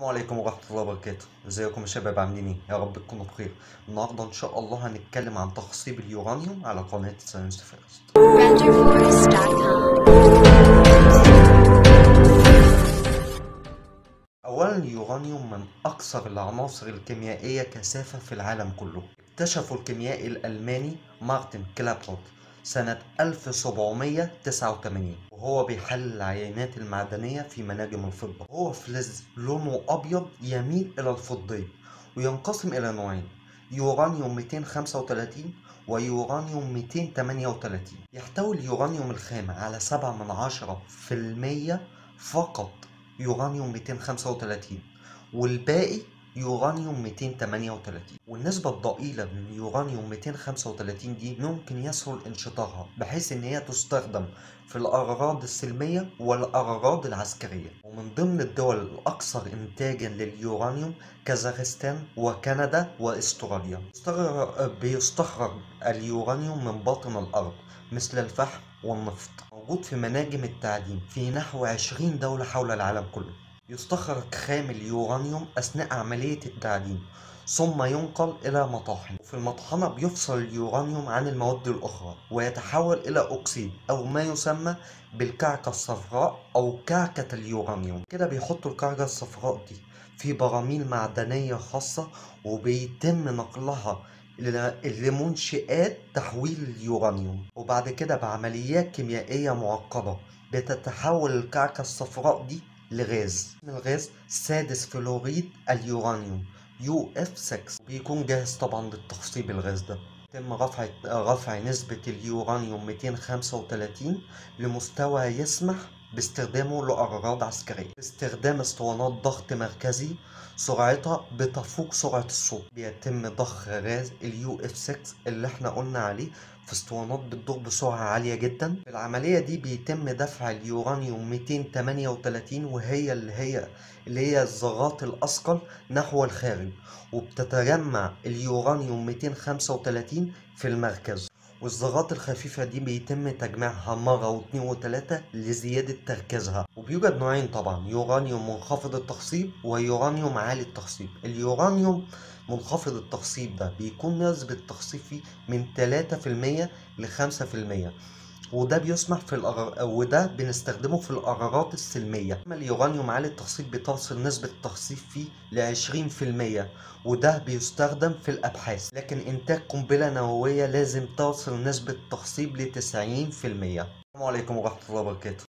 السلام عليكم ورحمة الله وبركاته. ازيكم يا شباب، عاملين ايه؟ يا رب تكونوا بخير. النهارده ان شاء الله هنتكلم عن تخصيب اليورانيوم على قناة ساينس فيرست. RenderForest.com. اولا، اليورانيوم من اكثر العناصر الكيميائية كثافة في العالم كله. اكتشفه الكيميائي الالماني مارتن كلابروت سنة 1789، وهو بيحلل العينات المعدنية في مناجم الفضة. هو فلز لونه أبيض يميل إلى الفضي، وينقسم إلى نوعين: يورانيوم 235 ويورانيوم 238. يحتوي اليورانيوم الخام على 7% فقط يورانيوم 235، والباقي يورانيوم 238. والنسبة الضئيلة من اليورانيوم 235 دي ممكن يسهل انشطارها بحيث ان هي تستخدم في الأغراض السلمية والأغراض العسكرية. ومن ضمن الدول الأكثر إنتاجا لليورانيوم كازاخستان وكندا وأستراليا. بيستخرج اليورانيوم من باطن الأرض مثل الفحم والنفط. موجود في مناجم التعدين في نحو 20 دولة حول العالم كله. يستخرج خام اليورانيوم أثناء عملية التعدين، ثم ينقل إلى مطاحن. وفي المطحنة بيفصل اليورانيوم عن المواد الأخرى ويتحول إلى أكسيد أو ما يسمى بالكعكة الصفراء أو كعكة اليورانيوم. كده بيحطوا الكعكة الصفراء دي في براميل معدنية خاصة، وبيتم نقلها لمنشآت تحويل اليورانيوم. وبعد كده بعمليات كيميائية معقدة بتتحول الكعكة الصفراء دي لغاز. الغاز سادس فلوريد اليورانيوم UF6. بيكون جاهز طبعا للتخصيب. الغاز ده يتم رفع نسبة اليورانيوم 235 لمستوى يسمح باستخدامه لأغراض عسكرية، باستخدام اسطوانات ضغط مركزي سرعتها بتفوق سرعة الصوت. بيتم ضخ غاز الUF6 اللي احنا قلنا عليه في اسطوانات بتدور بسرعة عالية جدا. في العملية دي بيتم دفع اليورانيوم 238 اللي هي الذرات الأثقل نحو الخارج، وبتتجمع اليورانيوم 235 في المركز. والذرات الخفيفة دي بيتم تجميعها مرة واثنين وثلاثة لزيادة تركيزها. وبيوجد نوعين طبعا: يورانيوم منخفض التخصيب ويورانيوم عالي التخصيب. اليورانيوم منخفض التخصيب ده بيكون نسبة التخصيب فيه من 3% ل5%، وده بنستخدمه في القرارات السلمية. أما اليورانيوم عالي التخصيب بتصل نسبة التخصيب فيه ل20%، وده بيستخدم في الأبحاث. لكن إنتاج قنبلة نووية لازم تصل نسبة التخصيب ل90%. السلام عليكم ورحمة الله وبركاته.